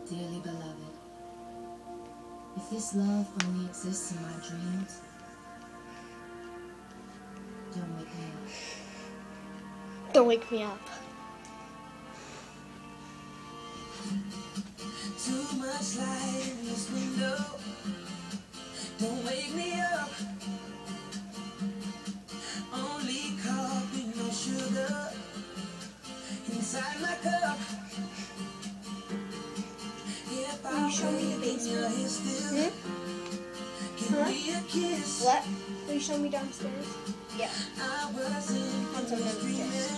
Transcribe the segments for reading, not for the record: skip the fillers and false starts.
Dearly beloved, if this love only exists in my dreams, don't wake me up. Don't wake me up. Too much light in this window. Don't wake me up. Only coffee, no sugar inside my cup. Will you show me the basement? Give me a kiss. What? Will you show me downstairs? Yeah. I wasn't Once I'm done with this.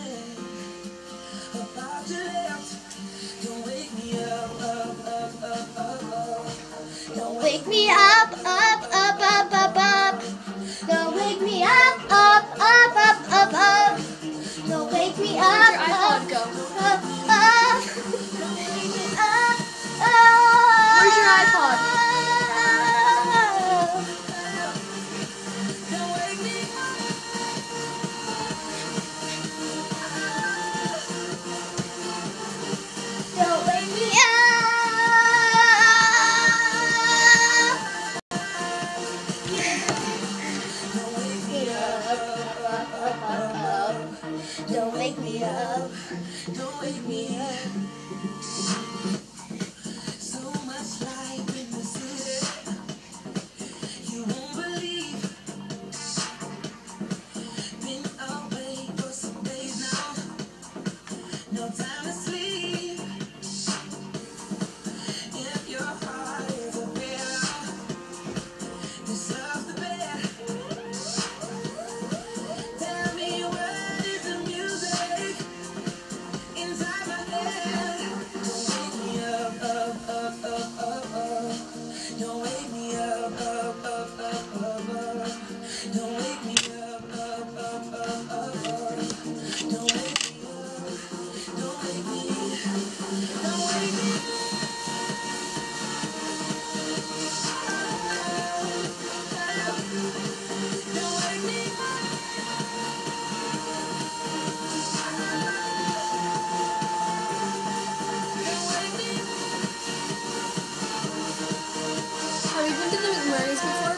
about your lips. Don't wake me up, up, up, up, up, up. Don't wake me up, up, up, up, up, up. Don't wake me up, up, up, up, up, up. Don't wake me up, Where'd your iPod go? up, up. Don't wake me up, up. Where's your iPod? Don't wake me up. Don't wake me up. Don't wake me up. Don't wake me up. So much light in the city. You won't believe. Been away for some days now. No time to sleep. If your heart is a pillow, this love's the bed. Tell me what is the music inside my head? Don't wake me up, up, up, up, up, up. Don't wake me up, up, up, up, up, up. Don't wake me up, up, up, up, up, up. Don't wake me up. Don't wake me. Don't wake me. Don't wake me. Have you been to the McMurray's before?